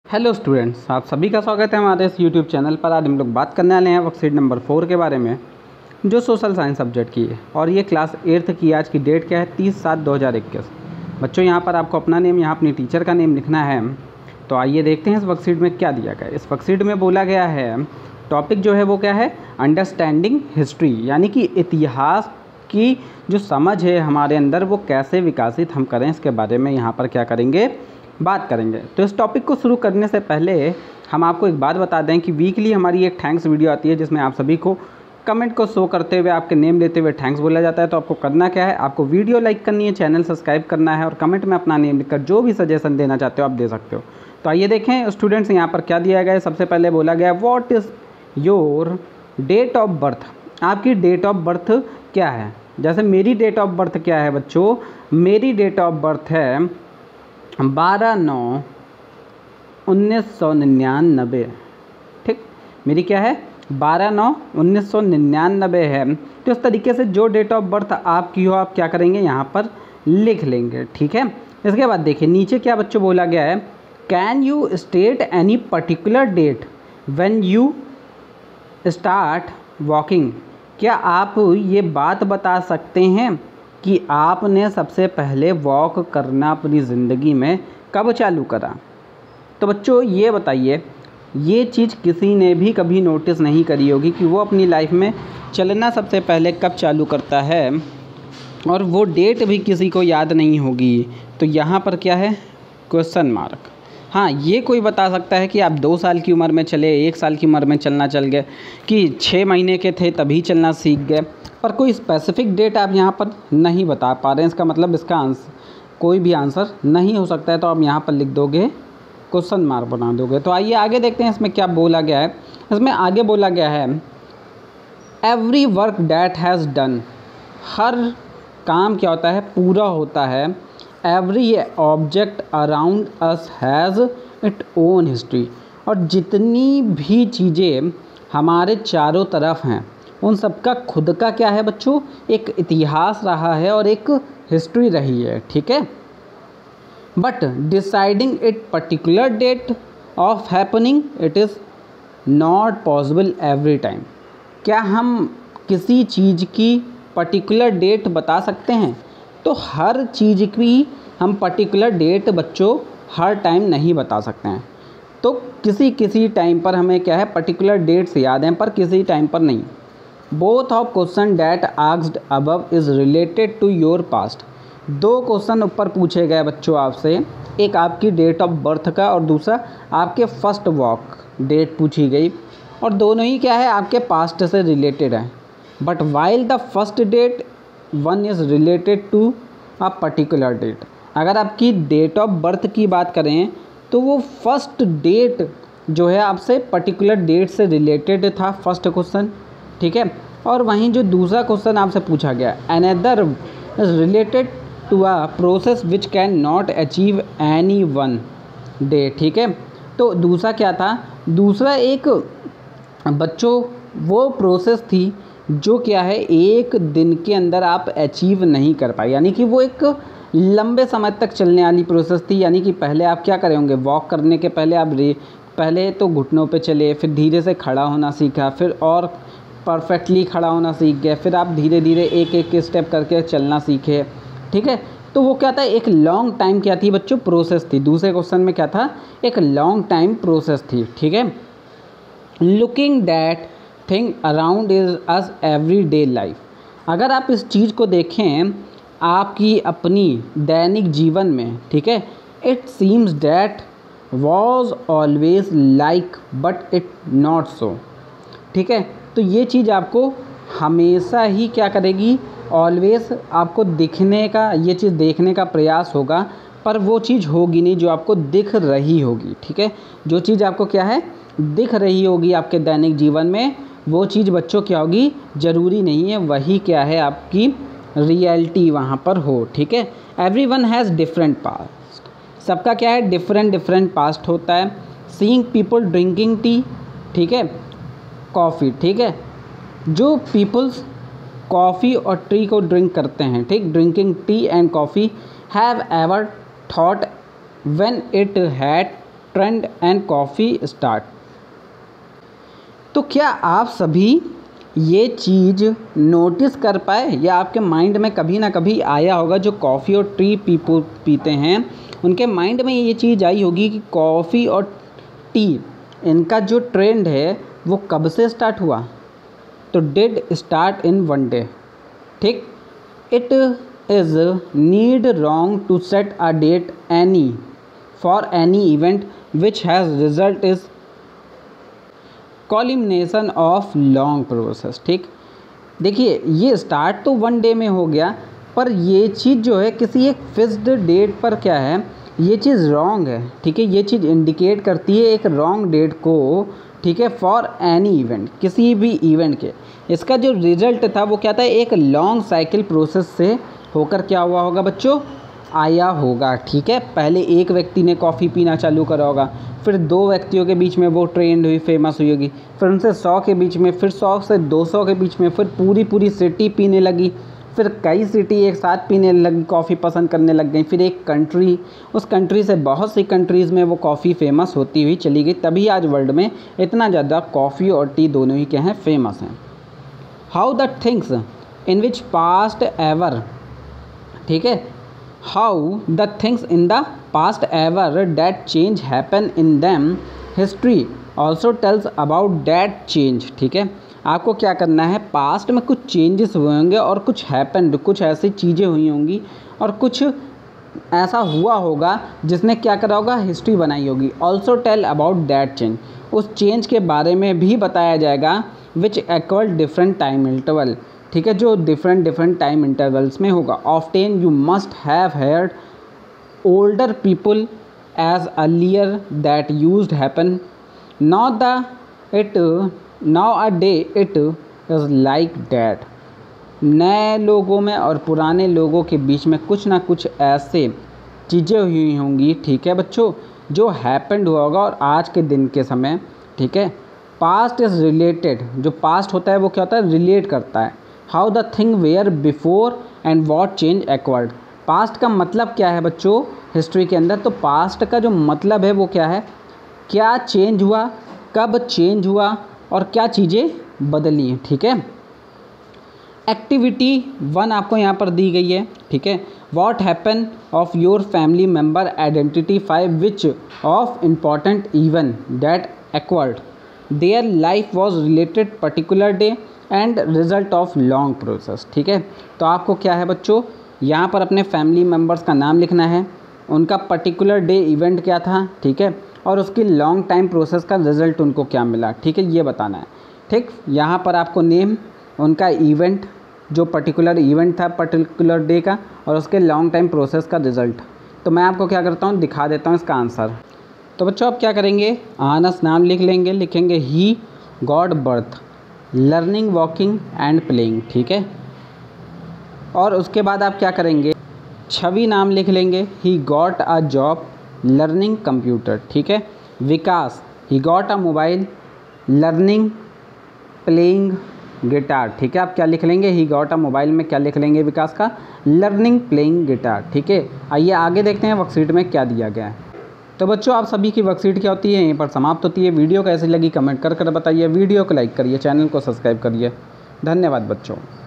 Hello students, आप सभी का स्वागत है हमारे इस यूट्यूब चैनल पर। आज हम लोग बात करने वाले हैं वर्कशीट नंबर 4 के बारे में, जो सोशल साइंस सब्जेक्ट की है और ये क्लास 8th की। आज की डेट क्या है? 30/7/2021। बच्चों, यहाँ पर आपको अपना नेम, यहाँ अपनी टीचर का नेम लिखना है। तो आइए देखते हैं इस वर्कशीट में क्या दिया गया है। इस वर्कशीट में बोला गया है, टॉपिक जो है वो क्या है? अंडरस्टैंडिंग हिस्ट्री, यानी कि इतिहास की जो समझ है हमारे अंदर वो कैसे विकसित हम करें, इसके बारे में यहाँ पर क्या करेंगे, बात करेंगे। तो इस टॉपिक को शुरू करने से पहले हम आपको एक बात बता दें कि वीकली हमारी एक थैंक्स वीडियो आती है, जिसमें आप सभी को कमेंट को शो करते हुए आपके नेम लेते हुए थैंक्स बोला जाता है। तो आपको करना क्या है? आपको वीडियो लाइक करनी है, चैनल सब्सक्राइब करना है और कमेंट में अपना नेम लिखकर जो भी सजेशन देना चाहते हो आप दे सकते हो। तो आइए देखें स्टूडेंट्स, यहाँ पर क्या दिया गया है। सबसे पहले बोला गया, what is your date of birth? आपकी डेट ऑफ बर्थ क्या है? जैसे मेरी डेट ऑफ बर्थ क्या है बच्चों? मेरी डेट ऑफ बर्थ है 12/9/1999। ठीक, मेरी क्या है? 12/9/1999 है। तो इस तरीके से जो डेट ऑफ बर्थ आपकी हो आप क्या करेंगे, यहाँ पर लिख लेंगे। ठीक है, इसके बाद देखिए नीचे क्या बच्चों बोला गया है, can you state any particular date when you start walking? क्या आप ये बात बता सकते हैं कि आपने सबसे पहले वॉक करना अपनी ज़िंदगी में कब चालू करा? तो बच्चों ये बताइए, ये चीज़ किसी ने भी कभी नोटिस नहीं करी होगी कि वो अपनी लाइफ में चलना सबसे पहले कब चालू करता है, और वो डेट भी किसी को याद नहीं होगी। तो यहाँ पर क्या है? Question mark. हाँ, ये कोई बता सकता है कि आप 2 साल की उम्र में चले, 1 साल की उम्र में चलना चल गए, कि 6 महीने के थे तभी चलना सीख गए, पर कोई स्पेसिफिक डेट आप यहाँ पर नहीं बता पा रहे हैं। इसका मतलब इसका आंसर कोई भी आंसर नहीं हो सकता है। तो आप यहाँ पर लिख दोगे, क्वेश्चन मार्क बना दोगे। तो आइए आगे देखते हैं इसमें क्या बोला गया है। इसमें आगे बोला गया है, every work that has done. हर काम क्या होता है? पूरा होता है। Every object around us has it own history. और जितनी भी चीज़ें हमारे चारों तरफ हैं उन सबका खुद का क्या है बच्चों? एक इतिहास रहा है और एक हिस्ट्री रही है। ठीक है, but deciding it particular date of happening it is not possible every time. क्या हम किसी चीज़ की पर्टिकुलर डेट बता सकते हैं? तो हर चीज़ की हम पर्टिकुलर डेट बच्चों हर टाइम नहीं बता सकते हैं। तो किसी किसी टाइम पर हमें क्या है, पर्टिकुलर डेट्स याद हैं, पर किसी टाइम पर नहीं। Both of question that asked above is related to your past. 2 question ऊपर पूछे गए बच्चों आपसे, एक आपकी डेट ऑफ बर्थ का और दूसरा आपके फर्स्ट वॉक डेट पूछी गई, और दोनों ही क्या है? आपके पास्ट से रिलेटेड है। But while the first date one is related to a particular date. अगर आपकी डेट ऑफ बर्थ की बात करें तो वो फर्स्ट डेट जो है आपसे पर्टिकुलर डेट से रिलेटेड था, फर्स्ट क्वेश्चन। ठीक है, और वहीं जो दूसरा क्वेश्चन आपसे पूछा गया, another is related to a process which can not achieve any one day. ठीक है, तो दूसरा क्या था? दूसरा एक बच्चों वो प्रोसेस थी जो क्या है, एक दिन के अंदर आप अचीव नहीं कर पाए, यानी कि वो एक लंबे समय तक चलने वाली प्रोसेस थी। यानी कि पहले आप क्या करें होंगे, वॉक करने के पहले आप पहले तो घुटनों पे चले, फिर धीरे से खड़ा होना सीखा, फिर और परफेक्टली खड़ा होना सीख गए, फिर आप धीरे धीरे एक एक स्टेप करके चलना सीखे। ठीक है, तो वो क्या था? एक लॉन्ग टाइम क्या थी बच्चों? प्रोसेस थी। दूसरे क्वेश्चन में क्या था? एक लॉन्ग टाइम प्रोसेस थी। ठीक है, looking that thing around is us every day life. अगर आप इस चीज़ को देखें आपकी अपनी दैनिक जीवन में, ठीक है, it seems that was always like but it not so. ठीक है, तो ये चीज़ आपको हमेशा ही क्या करेगी? ऑलवेज आपको दिखने का, ये चीज़ देखने का प्रयास होगा, पर वो चीज़ होगी नहीं जो आपको दिख रही होगी। ठीक है, जो चीज़ आपको क्या है, दिख रही होगी आपके दैनिक जीवन में, वो चीज़ बच्चों क्या होगी? ज़रूरी नहीं है वही क्या है आपकी रियलिटी वहाँ पर हो। ठीक है, एवरीवन हैज़ डिफरेंट पास्ट। सबका क्या है? डिफरेंट पास्ट होता है। सीइंग पीपल ड्रिंकिंग टी, ठीक है, कॉफ़ी। ठीक है, जो पीपल्स कॉफ़ी और टी को ड्रिंक करते हैं, ठीक, drinking tea and coffee, have ever thought when it had trend and coffee start. तो क्या आप सभी ये चीज़ नोटिस कर पाए या आपके माइंड में कभी ना कभी आया होगा, जो कॉफ़ी और टी पीते हैं उनके माइंड में ये चीज़ आई होगी कि कॉफ़ी और टी इनका जो ट्रेंड है वो कब से स्टार्ट हुआ। तो did start in one day, ठीक। It is need wrong to set a date any for any event which has result is culmination of long process, ठीक। देखिए ये स्टार्ट तो वन डे में हो गया, पर ये चीज़ जो है किसी एक फिक्स्ड डेट पर क्या है, ये चीज़ रॉन्ग है, ठीक है। ये चीज़ इंडिकेट करती है एक रॉन्ग डेट को, ठीक है, फॉर एनी इवेंट, किसी भी इवेंट के। इसका जो रिजल्ट था वो क्या था, एक लॉन्ग साइकिल प्रोसेस से होकर क्या हुआ होगा बच्चों, आया होगा, ठीक है। पहले एक व्यक्ति ने कॉफ़ी पीना चालू करा होगा, फिर 2 व्यक्तियों के बीच में वो ट्रेंड हुई, फेमस हुई होगी, फिर उनसे 100 के बीच में, फिर 100 से 200 के बीच में, फिर पूरी सिटी पीने लगी, फिर कई सिटी एक साथ पीने लगी, कॉफ़ी पसंद करने लग गई, फिर एक कंट्री, उस कंट्री से बहुत सी कंट्रीज़ में वो कॉफ़ी फेमस होती हुई चली गई, तभी आज वर्ल्ड में इतना ज़्यादा कॉफ़ी और टी दोनों ही क्या हैं, फेमस हैं। How the things in which past ever, ठीक है, how the things in the past ever that change happen in them, history also tells about that change, ठीक है। आपको क्या करना है, पास्ट में कुछ चेंजेस हुए होंगे और कुछ हैपेंड, कुछ ऐसी चीज़ें हुई होंगी और कुछ ऐसा हुआ होगा जिसने क्या करा होगा, हिस्ट्री बनाई होगी। Also tell about that change, उस चेंज के बारे में भी बताया जाएगा, which equal different time interval, ठीक है, जो डिफरेंट टाइम इंटरवल्स में होगा। Often you must have heard older people as earlier that used happen, nowadays it is like that। नए लोगों में और पुराने लोगों के बीच में कुछ ना कुछ ऐसे चीज़ें हुई होंगी, ठीक है बच्चों, जो हैपेंड हुआ होगा और आज के दिन के समय, ठीक है। पास्ट इज़ रिलेटेड, जो पास्ट होता है वो क्या होता है, रिलेट करता है। How the thing were before and what change occurred, past का मतलब क्या है बच्चों हिस्ट्री के अंदर, तो पास्ट का जो मतलब है वो क्या है, क्या चेंज हुआ, कब चेंज हुआ और क्या चीज़ें बदली हैं, ठीक है। एक्टिविटी 1 आपको यहाँ पर दी गई है, ठीक है। What happen of your family member identify which of important even that occurred their life was related particular day and result of long process, ठीक है। तो आपको क्या है बच्चों, यहाँ पर अपने फैमिली मेम्बर्स का नाम लिखना है, उनका पर्टिकुलर डे इवेंट क्या था, ठीक है, और उसकी लॉन्ग टाइम प्रोसेस का रिज़ल्ट उनको क्या मिला, ठीक है, ये बताना है, ठीक। यहाँ पर आपको नेम, उनका इवेंट, जो पर्टिकुलर इवेंट था पर्टिकुलर डे का, और उसके लॉन्ग टाइम प्रोसेस का रिज़ल्ट। तो मैं आपको क्या करता हूँ, दिखा देता हूँ इसका आंसर। तो बच्चों आप क्या करेंगे, आनस नाम लिख लेंगे, लिखेंगे he got birth learning walking and playing, ठीक है। और उसके बाद आप क्या करेंगे, छवि नाम लिख लेंगे, he got a job learning computer, ठीक है। Vikas, he got a mobile learning playing guitar, ठीक है। आप क्या लिख लेंगे, ही गॉट अ मोबाइल में क्या लिख लेंगे विकास का, लर्निंग प्लेइंग गिटार, ठीक है। आइए आगे देखते हैं वर्कशीट में क्या दिया गया है। तो बच्चों आप सभी की वर्कशीट क्या होती है, यहीं पर समाप्त होती है। वीडियो कैसी लगी कमेंट कर बताइए, वीडियो को लाइक करिए, चैनल को सब्सक्राइब करिए। धन्यवाद बच्चों।